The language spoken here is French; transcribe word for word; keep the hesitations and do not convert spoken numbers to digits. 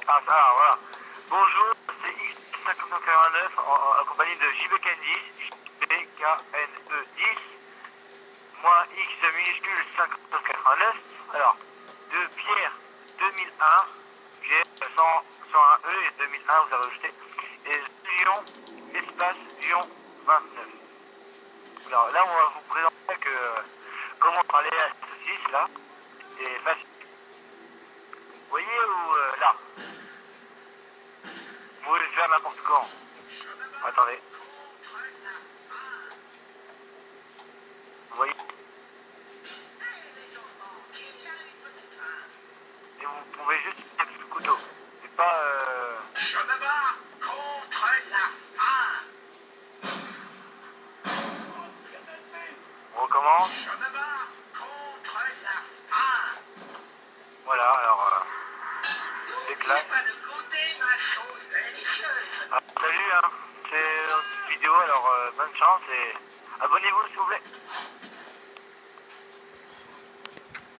Ah, ça, alors voilà. Bonjour, c'est X cinq cent quarante-neuf en, en, en compagnie de J B K N dix, J B K N E dix, moins X minuscule cinq cent quatre-vingt-neuf. Alors, de Pierre deux mille un, j'ai cent, cent un E et deux mille un, vous avez ajouté. Et Lyon, espace Lyon vingt-neuf. Alors là, on va vous présenter que, euh, comment parler à cette saucisse là. C'est facile. Vous voyez où euh, là? Vous pouvez le faire n'importe quand. Attendez. Vous voyez? Et vous pouvez juste mettre le couteau. C'est pas... Euh... Je me bats contre la faim. On recommence. Je me bats contre la faim. Voilà, alors... Euh... C'est clair. N'oubliez pas de goûter ma chose délicieuse. Ah, salut, hein. C'est une petite vidéo, alors euh, bonne chance et abonnez-vous s'il vous plaît.